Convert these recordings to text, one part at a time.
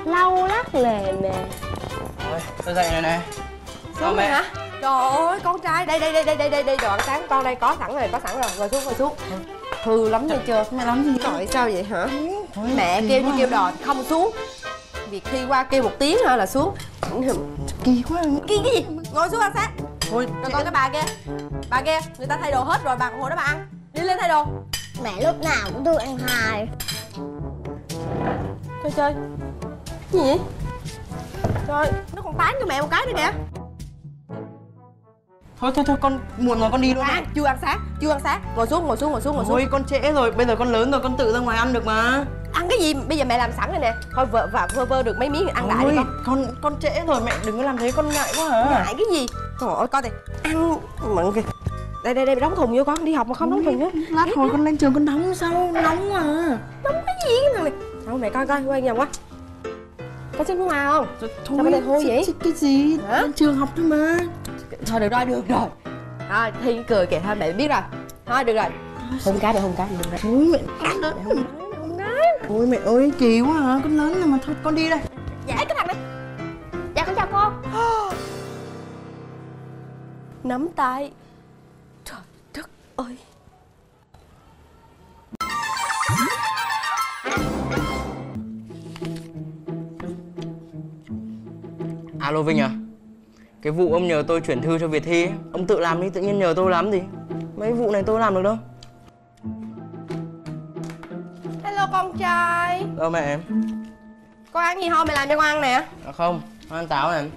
lau lắc lề mề. Thôi, tôi dậy này này. Xuống mẹ hả? Trời ơi, con trai, đây đồ ăn sáng con đây có sẵn rồi, ngồi xuống. Hư lắm nghe chưa? Mẹ làm gì? Trời sao vậy hả? Mẹ kêu như kêu đò không xuống. Việc khi qua kêu một tiếng hả là xuống. Kỳ quá. Kỳ cái gì? Ngồi xuống ăn sáng. Thôi, rồi còn cái bà kia, người ta thay đồ hết rồi, bà còn ngồi đó bà ăn. Đi lên thay đồ. Mẹ lúc nào cũng thương ăn hài. Chơi cái gì vậy? Trời, nó còn tán cho mẹ một cái nữa kìa. Thôi, con muộn rồi, con đi luôn. Chưa ăn sáng. Ngồi xuống. Thôi, con trễ rồi, bây giờ con lớn rồi, con tự ra ngoài ăn được mà. Ăn cái gì? Bây giờ mẹ làm sẵn rồi nè. Thôi vơ được mấy miếng ăn lại đi con trễ rồi, mẹ đừng có làm thế, con ngại quá hả? Ngại cái gì? Trời ơi, coi kìa. Ăn mặn kìa. Đây đóng thùng vô con, đi học mà không đóng thùng á. Lát hồi con lên trường con đóng sao? Nóng mà. Đóng cái gì cái thằng này? Đâu mẹ coi quen nhầm quá. Có xích nước hoa không? Thôi, sao này hôi vậy? Cái gì? Hả? Lên trường học thôi mà. Thôi được rồi. Thôi Thi cười kìa, thôi mẹ biết rồi. Thôi được rồi. Hôn cái. Thôi mẹ. Ôi mẹ ơi, kỳ quá hả? Con lớn rồi mà, thôi con đi đây. Dạ cái thằng này. Dạ con chào con. Nắm tay. Trời đất ơi. Alo Vinh à? Cái vụ ông nhờ tôi chuyển thư cho Việt Thi ấy, ông tự làm đi, tự nhiên nhờ tôi làm gì? Mấy vụ này tôi làm được đâu. Hello con trai. Đâu mẹ em? Con ăn gì không? Mẹ làm cho con ăn nè. Không, con ăn táo này.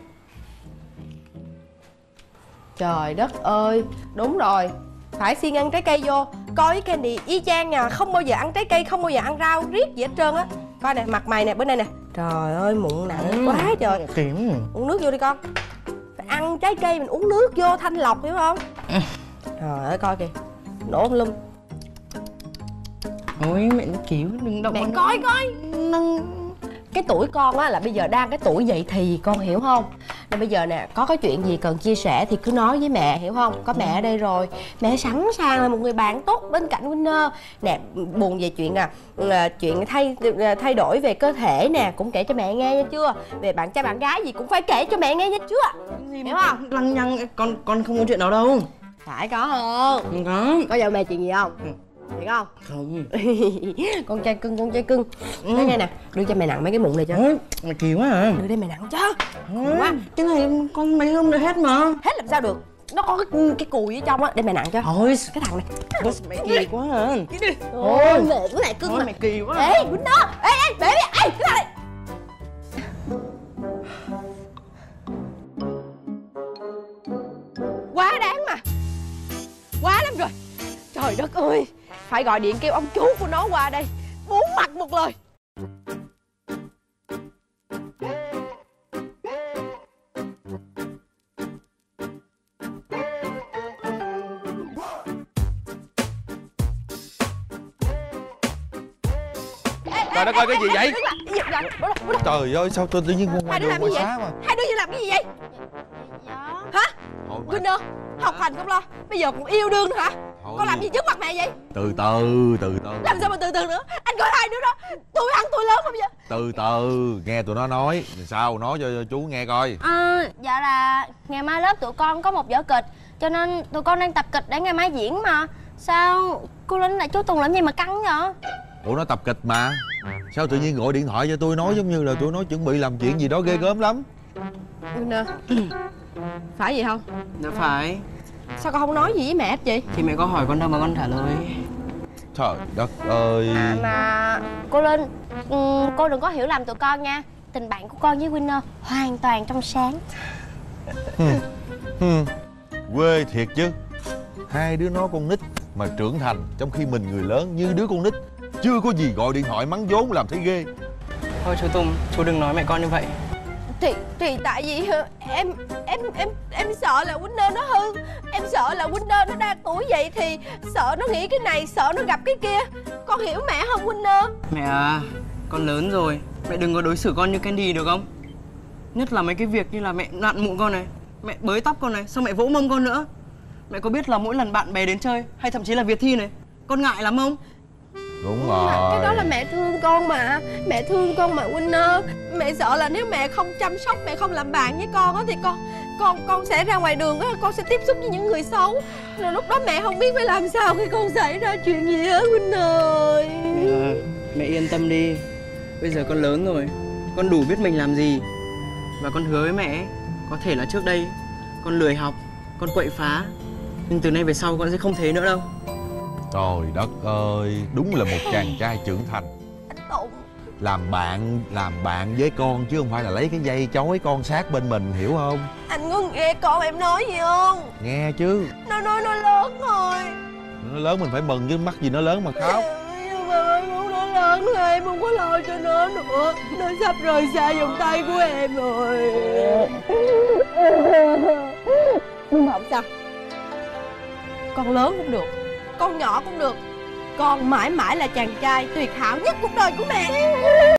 Trời đất ơi. Đúng rồi, phải siêng ăn trái cây vô. Coi với Candy y chang nha. Không bao giờ ăn trái cây, không bao giờ ăn rau riết gì hết trơn á. Coi nè, mặt mày nè, bữa nay nè. Trời ơi, mụn nặng quá trời. Kiểm. Uống nước vô đi con. Phải ăn trái cây mình uống nước vô thanh lọc, hiểu không? Trời ơi, coi kìa. Nổ lum. Ôi mẹ kiểu đừng động. Mẹ coi. Cái tuổi con á là bây giờ đang cái tuổi dậy thì, con hiểu không? Nên bây giờ nè, có cái chuyện gì cần chia sẻ thì cứ nói với mẹ, hiểu không? Có mẹ ở đây rồi. Mẹ sẵn sàng là một người bạn tốt bên cạnh Winner. Nè, buồn về chuyện chuyện thay đổi về cơ thể nè, cũng kể cho mẹ nghe nha chưa? Về bạn trai bạn gái gì cũng phải kể cho mẹ nghe nha chưa? Hiểu không? Lăng nhăng, con không có chuyện nào đâu. Phải có không? Không có. Có giận mẹ chuyện gì không? Thiệt không? Không. Con trai cưng. Nói nghe nè, đưa cho mẹ nặng mấy cái mụn này cho. Ôi, mày kỳ quá à. Đưa đây mẹ nặng chứ. Quá. Cái này con mấy hôm nữa hết mà. Hết làm sao được? Nó có cái cùi ở trong á, để mẹ nặng cho. Thôi, cái thằng này. mày kỳ quá à. Ôi, mẹ của lại cưng Thôi mà. mày kỳ quá à. Ê, Quýnh đó. Ê, bể đi. Ê, cái thằng này. Quá đáng mà. Quá lắm rồi. Trời đất ơi. Phải gọi điện kêu ông chú của nó qua đây. Bốn mặt một lời. Trời đất ơi, cái gì vậy? Trời ơi, sao tôi tự nhiên ngoài đường ngoài xá mà. Hai đứa giờ làm cái gì vậy? Hả? Winner, học hành không lo, bây giờ còn yêu đương nữa hả? Con làm gì trước mặt mẹ vậy? Từ từ. Làm sao mà từ từ nữa? Anh coi hai đứa đó, tôi ăn tôi lớn không vậy? Từ từ, nghe tụi nó nói. Sao, nói cho chú nghe coi. Dạ là ngày mai lớp tụi con có một vở kịch, cho nên tụi con đang tập kịch để ngày mai diễn mà. Sao cô Linh lại chú Tùng làm gì mà căng vậy? Ủa, nó tập kịch mà. Sao tự nhiên gọi điện thoại cho tôi nói giống như là tôi nói chuẩn bị làm chuyện gì đó ghê gớm lắm. Winner, phải vậy không? Dạ phải. Sao con không nói gì với mẹ hết vậy? Thì mẹ có hỏi con đâu mà con trả lời. Trời đất ơi. Mà cô Linh, cô đừng có hiểu lầm tụi con nha. Tình bạn của con với Winner hoàn toàn trong sáng. Quê thiệt chứ. Hai đứa nó con nít mà trưởng thành, trong khi mình người lớn như đứa con nít. Chưa có gì gọi điện thoại mắng vốn làm thấy ghê. Thôi chú Tùng, chú đừng nói mẹ con như vậy. Thì tại vì em sợ là Winner nó hư. Em sợ là Winner nó đang tuổi vậy thì sợ nó nghĩ cái này, sợ nó gặp cái kia. Con hiểu mẹ không Winner? Mẹ à, con lớn rồi, mẹ đừng có đối xử con như Candy được không? Nhất là mấy cái việc như là mẹ nặn mụn con này, mẹ bới tóc con này, xong mẹ vỗ mông con nữa. Mẹ có biết là mỗi lần bạn bè đến chơi hay thậm chí là Việt Thi này, con ngại lắm không? Đúng Nhưng mà rồi. cái đó là mẹ thương con mà. Mẹ thương con mà Huynh ơi. Mẹ sợ là nếu mẹ không chăm sóc, mẹ không làm bạn với con á thì con sẽ ra ngoài đường á, con sẽ tiếp xúc với những người xấu. Rồi lúc đó mẹ không biết phải làm sao khi con xảy ra chuyện gì hết Huynh ơi. Mẹ yên tâm đi. Bây giờ con lớn rồi, con đủ biết mình làm gì. Và con hứa với mẹ, có thể là trước đây con lười học, con quậy phá, nhưng từ nay về sau con sẽ không thế nữa đâu. Trời đất ơi, đúng là một chàng trai trưởng thành. Anh Tùng, Làm bạn với con chứ không phải là lấy cái dây chói con sát bên mình, hiểu không? anh có nghe con em nói gì không? Nghe chứ. Nó nói nó lớn rồi. Nó lớn mình phải mừng chứ, mắc gì nó lớn mà khóc. Nhưng mà muốn nó lớn rồi em không có lo cho nó nữa. Nó sắp rời xa vòng tay của em rồi. Nhưng mà không sao. Con lớn cũng được, con nhỏ cũng được. Con mãi mãi là chàng trai tuyệt hảo nhất cuộc đời của mẹ.